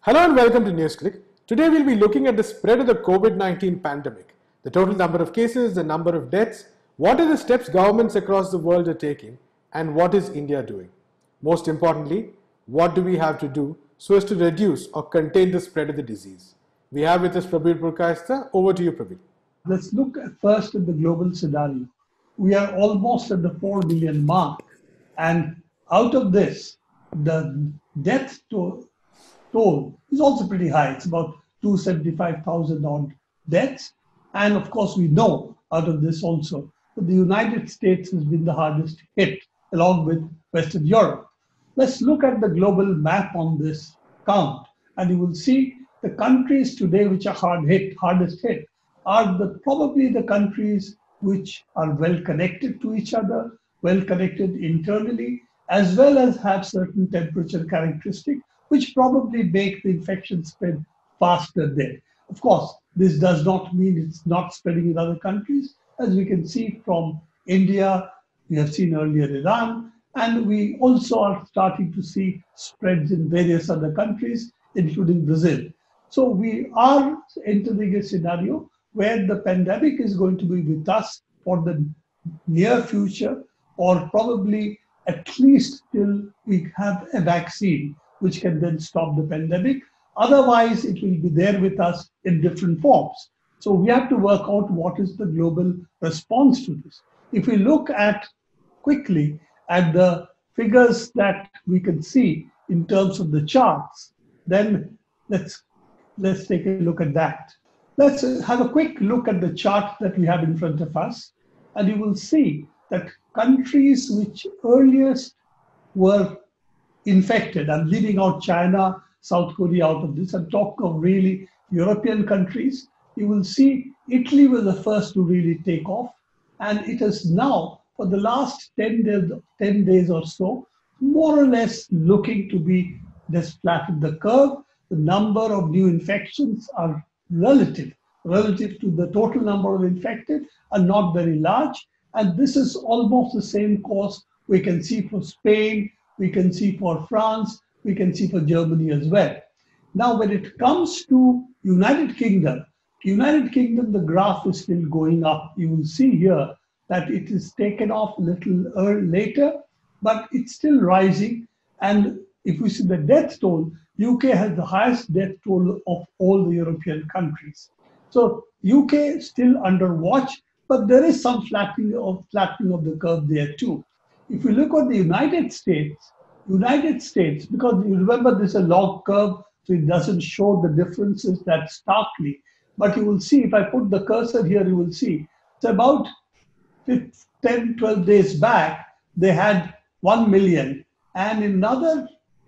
Hello and welcome to NewsClick. Today we'll be looking at the spread of the COVID-19 pandemic, the total number of cases, the number of deaths, what are the steps governments across the world are taking, and what is India doing? Most importantly, what do we have to do so as to reduce or contain the spread of the disease? We have with us Prabir Purkayastha. Over to you, Prabir. Let's look first at the global scenario. We are almost at the 4 million mark, and out of this, the death toll is also pretty high. It's about 275,000 odd deaths. And of course, we know out of this also that the United States has been the hardest hit, along with Western Europe. Let's look at the global map on this count, and you will see the countries today which are hardest hit, are probably the countries which are well connected to each other, well connected internally, as well as have certain temperature characteristics, which probably make the infection spread faster there. Of course, this does not mean it's not spreading in other countries. As we can see from India, we have seen earlier Iran, and we also are starting to see spreads in various other countries, including Brazil. So we are entering a scenario where the pandemic is going to be with us for the near future, or probably at least till we have a vaccine which can then stop the pandemic. Otherwise, it will be there with us in different forms. So we have to work out what is the global response to this. If we look at quickly at the figures that we can see in terms of the charts, then let's take a look at that. Let's have a quick look at the chart that we have in front of us, and you will see that countries which earliest were infected, I'm leaving out China, South Korea out of this, and talk of really European countries, you will see Italy was the first to really take off, and it is now, for the last 10 days or so, more or less looking to be just flattened the curve. The number of new infections are relative to the total number of infected are not very large. And this is almost the same course we can see for Spain, we can see for France, we can see for Germany as well. Now, when it comes to United Kingdom, the graph is still going up. You will see here that it is taken off a little later, but it's still rising. And if we see the death toll, UK has the highest death toll of all the European countries. So UK is still under watch, but there is some flattening of the curve there too. If we look at the United States, because you remember this is a log curve, so it doesn't show the differences that starkly. But you will see, if I put the cursor here, you will see it's about 10, 12 days back, they had 1 million. And in another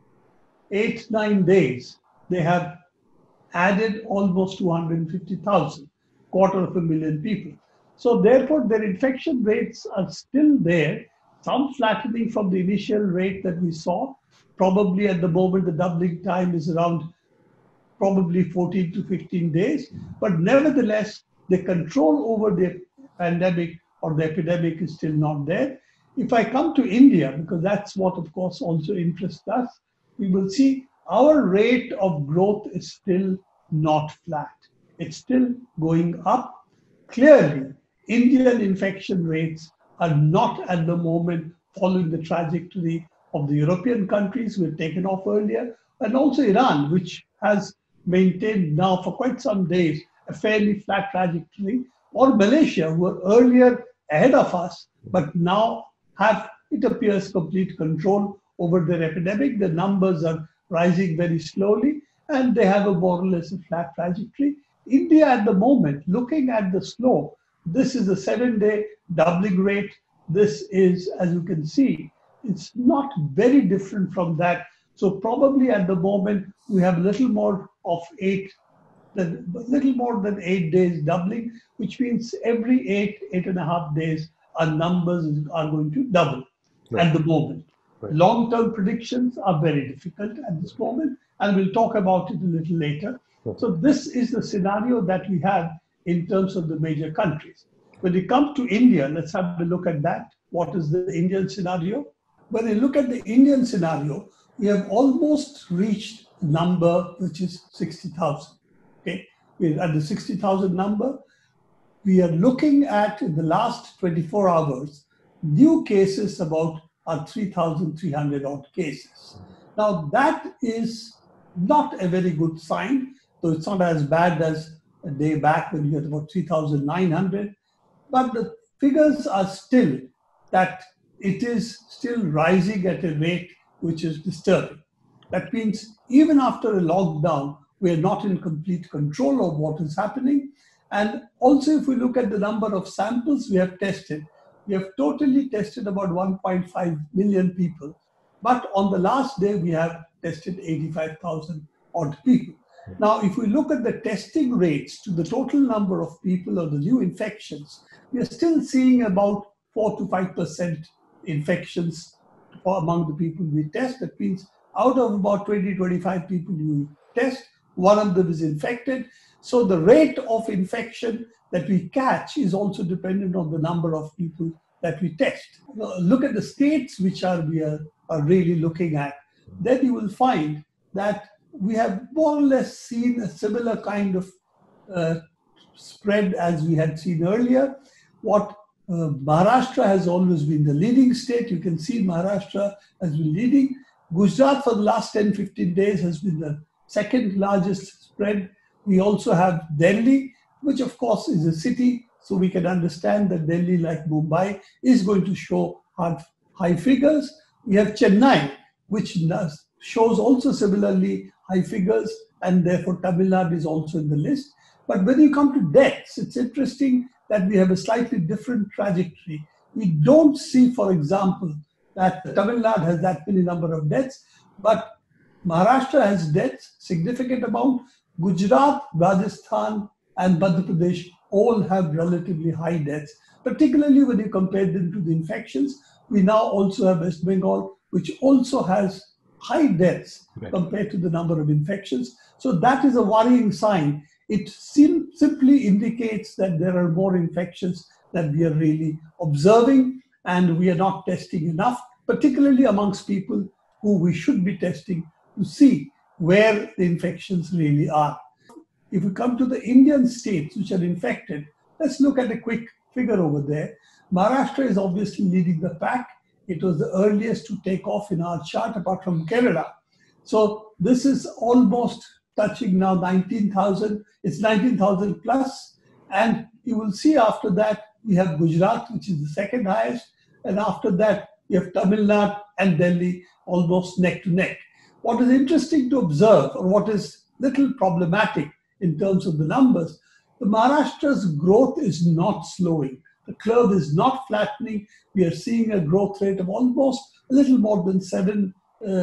8, 9 days, they have added almost 250,000, 250,000 people. So therefore, their infection rates are still there, some flattening from the initial rate that we saw. Probably at the moment, the doubling time is around probably 14 to 15 days. But nevertheless, the control over the pandemic or the epidemic is still not there. If I come to India, because that's what, of course, also interests us, we will see our rate of growth is still not flat. It's still going up. Clearly, Indian infection rates are not at the moment following the trajectory of the European countries we had taken off earlier, and also Iran, which has maintained now for quite some days a fairly flat trajectory, or Malaysia, who were earlier ahead of us, but now have, it appears, complete control over their epidemic. The numbers are rising very slowly, and they have a more or less a flat trajectory. India at the moment, looking at the slope, this is a 7-day doubling rate. This is, as you can see, it's not very different from that. So probably at the moment, we have a little more than 8 days doubling, which means every 8.5 days, our numbers are going to double at the moment. Right. Long-term predictions are very difficult at this moment, and we'll talk about it a little later. Right. So this is the scenario that we have in terms of the major countries. When it comes to India, let's have a look at that. What is the Indian scenario? When you look at the Indian scenario, we have almost reached number which is 60,000. Okay, we're at the 60,000 number. We are looking at, in the last 24 hours, new cases about 3,300 odd cases. Now that is not a very good sign, though it's not as bad as a day back when you had about 3,900, but the figures are still that it is still rising at a rate which is disturbing. That means even after a lockdown, we are not in complete control of what is happening. And also, if we look at the number of samples we have tested, we have totally tested about 1.5 million people. But on the last day, we have tested 85,000 odd people. Now, if we look at the testing rates to the total number of people or the new infections, we are still seeing about 4 to 5% infections among the people we test. That means out of about 20, 25 people you test, one of them is infected. So the rate of infection that we catch is also dependent on the number of people that we test. Look at the states which we are really looking at. Then you will find that we have more or less seen a similar kind of spread as we had seen earlier. What Maharashtra has always been the leading state. You can see Maharashtra has been leading. Gujarat for the last 10, 15 days has been the second largest spread. We also have Delhi, which of course is a city, so we can understand that Delhi, like Mumbai, is going to show high figures. We have Chennai, which shows also similarly high figures, and therefore Tamil Nadu is also in the list. But when you come to deaths, it's interesting that we have a slightly different trajectory. We don't see, for example, that Tamil Nadu has that many number of deaths, but Maharashtra has deaths, significant amount. Gujarat, Rajasthan, and Madhya Pradesh all have relatively high deaths, particularly when you compare them to the infections. We now also have West Bengal, which also has high deaths compared to the number of infections. So that is a worrying sign. It simply indicates that there are more infections that we are really observing, and we are not testing enough, particularly amongst people who we should be testing to see where the infections really are. If we come to the Indian states which are infected, let's look at a quick figure over there. Maharashtra is obviously leading the pack. It was the earliest to take off in our chart apart from Kerala. So this is almost touching now 19,000. It's 19,000 plus. And you will see after that, we have Gujarat, which is the second highest. And after that, we have Tamil Nadu and Delhi almost neck to neck. What is interesting to observe, or what is little problematic in terms of the numbers, the Maharashtra's growth is not slowing. The curve is not flattening. We are seeing a growth rate of almost a little more than 7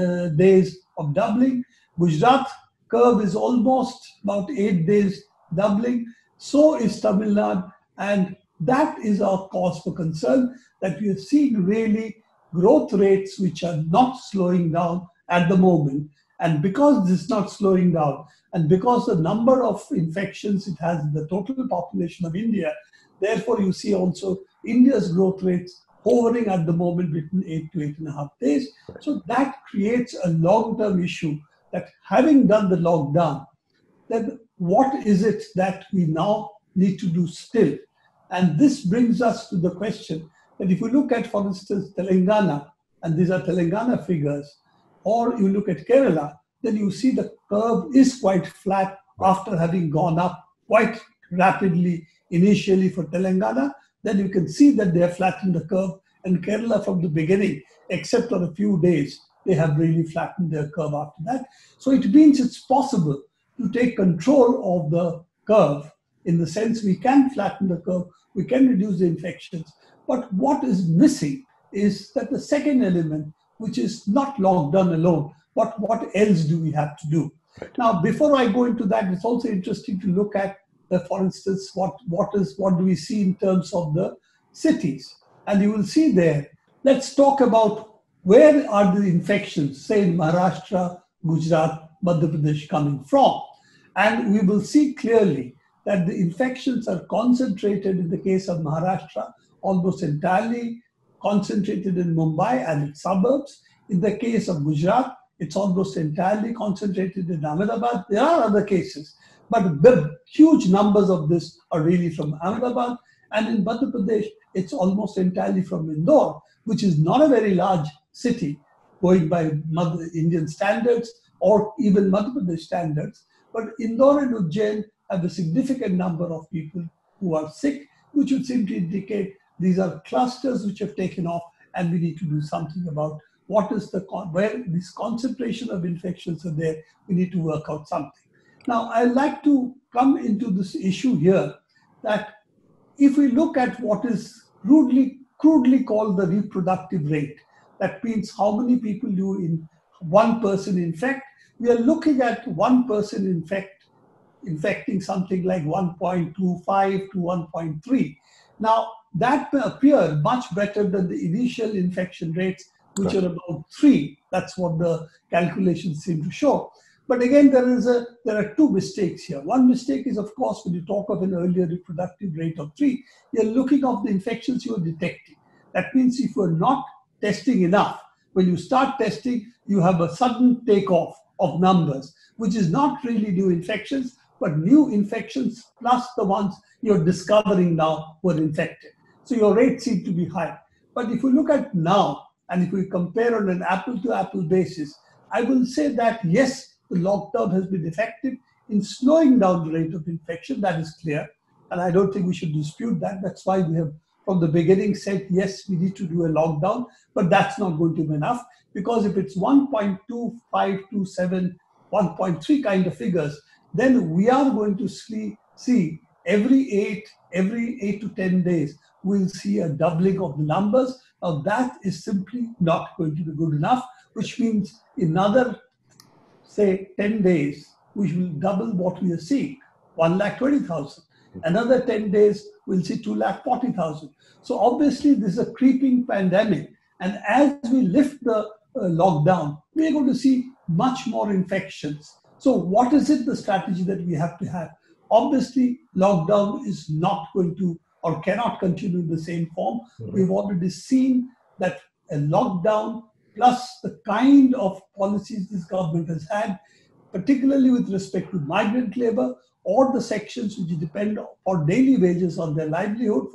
days of doubling. Gujarat curve is almost about 8 days doubling. So is Tamil Nadu. And that is our cause for concern, that we are seeing really growth rates which are not slowing down at the moment. And because this is not slowing down, and because the number of infections it has in the total population of India, therefore you see also India's growth rates hovering at the moment between 8 to 8.5 days. So that creates a long-term issue, that having done the lockdown, then what is it that we now need to do still? And this brings us to the question that if you look at, for instance, Telangana, and these are Telangana figures, or you look at Kerala, then you see the curve is quite flat after having gone up quite rapidly initially for Telangana. Then you can see that they have flattened the curve, and Kerala from the beginning, except for a few days, they have really flattened their curve after that. So it means it's possible to take control of the curve, in the sense we can flatten the curve, we can reduce the infections. But what is missing is that the second element, which is not lockdown alone, but what else do we have to do? Right. Now, before I go into that, it's also interesting to look at, for instance, what do we see in terms of the cities? And you will see there, let's talk about where are the infections, say in Maharashtra, Gujarat, Madhya Pradesh coming from. And we will see clearly that the infections are concentrated in the case of Maharashtra, almost entirely concentrated in Mumbai and its suburbs. In the case of Gujarat, It's almost entirely concentrated in Ahmedabad. There are other cases, but the huge numbers of this are really from Ahmedabad. And in Madhya Pradesh, it's almost entirely from Indore, which is not a very large city, going by Indian standards or even Madhya Pradesh standards. But Indore and Ujjain have a significant number of people who are sick, which would seem to indicate these are clusters which have taken off, and we need to do something about what is where this concentration of infections are there. We need to work out something. Now, I'd like to come into this issue here that if we look at what is crudely called the reproductive rate, that means how many people one person infect, we are looking at one person infecting something like 1.25 to 1.3. Now, that may appear much better than the initial infection rates, which are about 3. That's what the calculations seem to show. But again, there are two mistakes here. One mistake is, of course, when you talk of an earlier reproductive rate of 3, you're looking at the infections you are detecting. That means if you're not testing enough, when you start testing, you have a sudden takeoff of numbers, which is not really new infections, but new infections plus the ones you're discovering now were infected. So your rates seem to be high. But if we look at now, and if we compare on an apple-to-apple basis, I will say that yes, the lockdown has been effective in slowing down the rate of infection. That is clear. And I don't think we should dispute that. That's why we have, from the beginning, said, yes, we need to do a lockdown. But that's not going to be enough. Because if it's 1.25, 27, 1.3 kind of figures, then we are going to see every 8 to 10 days, we'll see a doubling of the numbers. Now that is simply not going to be good enough, which means in another, say, 10 days, we will double what we are seeing, 1,20,000. Another 10 days, we'll see 2,40,000. So obviously, this is a creeping pandemic. And as we lift the lockdown, we're going to see much more infections. So what is it, the strategy that we have to have? Obviously, lockdown is not going to or cannot continue in the same form. We've already seen that a lockdown plus the kind of policies this government has had, particularly with respect to migrant labor or the sections which depend for daily wages on their livelihood,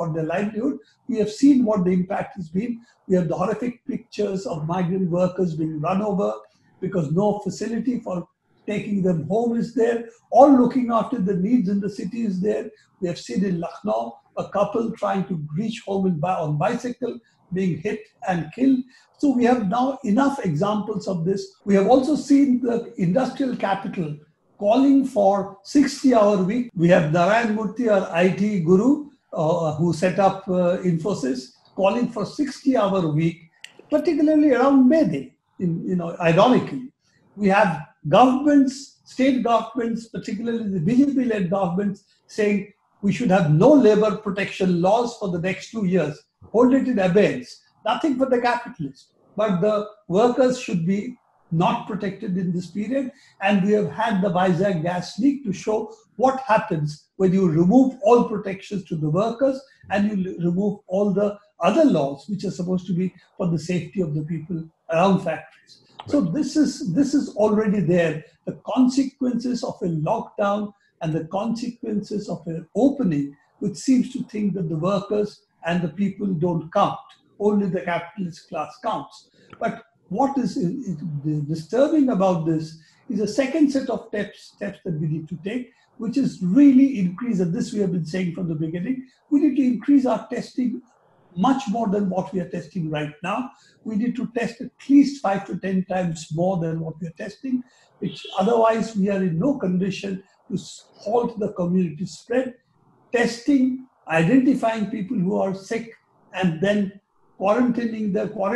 we have seen what the impact has been. We have the horrific pictures of migrant workers being run over because no facility for taking them home is there, or looking after the needs in the city is there. We have seen in Lucknow a couple trying to reach home on bicycle, being hit and killed. So we have now enough examples of this. We have also seen the industrial capital calling for 60-hour week. We have Narayan Murthy, our IT guru, who set up Infosys, calling for 60-hour week, particularly around May Day, ironically. We have governments, state governments, particularly the BJP-led governments, saying we should have no labor protection laws for the next 2 years. Hold it in abeyance. Nothing for the capitalists. But the workers should be not protected in this period. And we have had the Vizag gas leak to show what happens when you remove all protections to the workers and you remove all the other laws which are supposed to be for the safety of the people around factories. So this is already there. The consequences of a lockdown and the consequences of an opening, which seems to think that the workers and the people don't count. Only the capitalist class counts. But what is disturbing about this is a second set of steps that we need to take, which is really increase, and this we have been saying from the beginning, we need to increase our testing much more than what we are testing right now. We need to test at least 5 to 10 times more than what we are testing, which otherwise we are in no condition to halt the community spread. Testing, identifying people who are sick, and then quarantining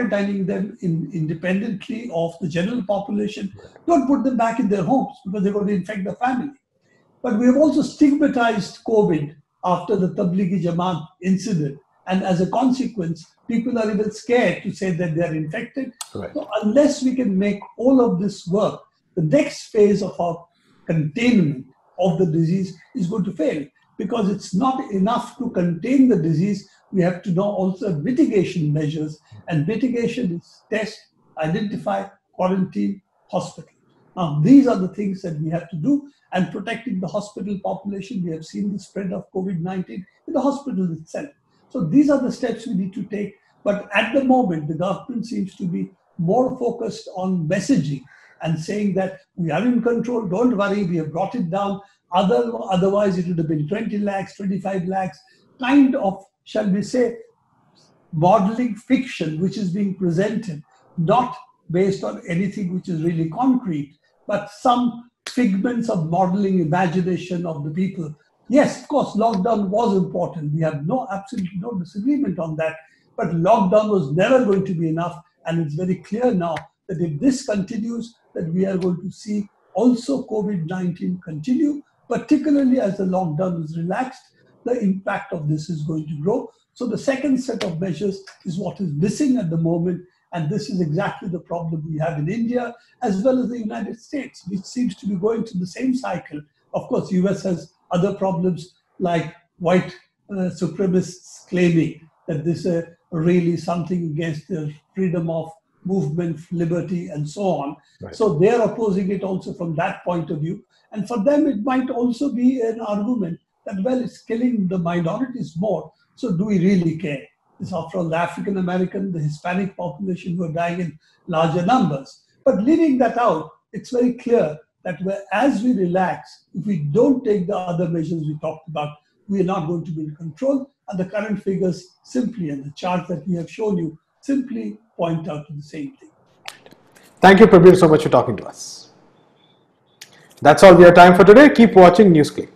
them independently of the general population. Don't put them back in their homes because they're going to infect the family. But we have also stigmatized COVID after the Tablighi Jamaat incident. And as a consequence, people are even scared to say that they are infected. Right. So unless we can make all of this work, the next phase of our containment of the disease is going to fail, because it's not enough to contain the disease. We have to know also mitigation measures, and mitigation is test, identify, quarantine, hospital. Now, these are the things that we have to do, and protecting the hospital population. We have seen the spread of COVID-19 in the hospital itself. So these are the steps we need to take. But at the moment, the government seems to be more focused on messaging and saying that we are in control, don't worry, we have brought it down. Otherwise, it would have been 20 lakhs, 25 lakhs, kind of, shall we say, modeling fiction which is being presented, not based on anything which is really concrete, but some figments of modeling imagination of the people. Yes, of course, lockdown was important. We have absolutely no disagreement on that. But lockdown was never going to be enough. And it's very clear now that if this continues, that we are going to see also COVID-19 continue, particularly as the lockdown is relaxed, the impact of this is going to grow. So the second set of measures is what is missing at the moment. And this is exactly the problem we have in India, as well as the United States, which seems to be going through the same cycle. Of course, US has other problems like white supremacists claiming that this is really something against the freedom of movement, liberty, and so on. Right. So they're opposing it also from that point of view. And for them, it might also be an argument that, well, it's killing the minorities more. So do we really care? It's after all the African American, the Hispanic population who are dying in larger numbers. But leaving that out, it's very clear that as we relax, if we don't take the other measures we talked about, we are not going to be in control. And the current figures simply, and the chart that we have shown you, simply point out to the same thing. Thank you, Prabir, so much for talking to us. That's all we have time for today. Keep watching NewsClick.